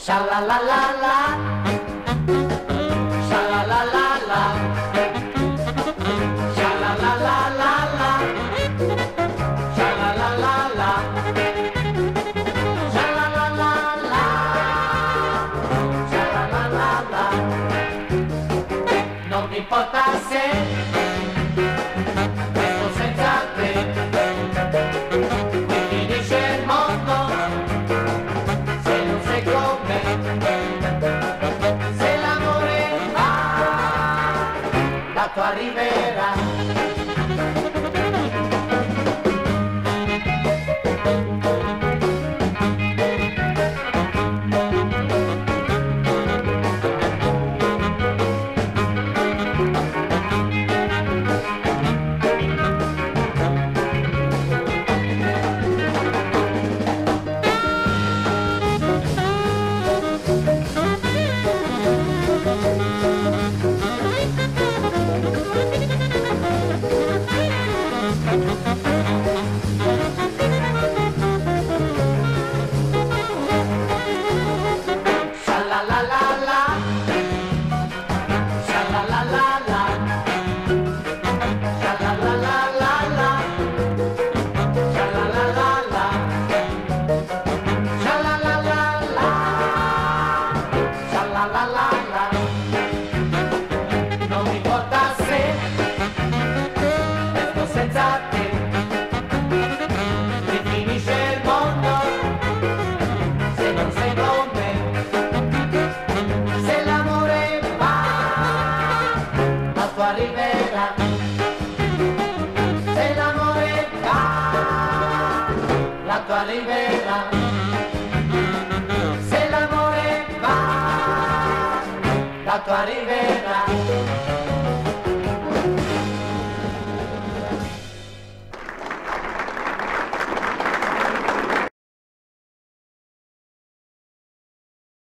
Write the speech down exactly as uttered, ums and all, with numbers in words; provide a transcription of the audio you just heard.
Sha la la la la, sha la la la la, sha la la la la la, sha la la la la, sha la la la la, sha la la la la. Non mi importa se resto senza te, qui finisce il mondo. Se l'amore va, la tua arriverà. Non mi importa se resto senza te, che finisce il mondo se non sei con me. Se l'amore va, la tua arriverà. Se l'amore va, la tua arriverà.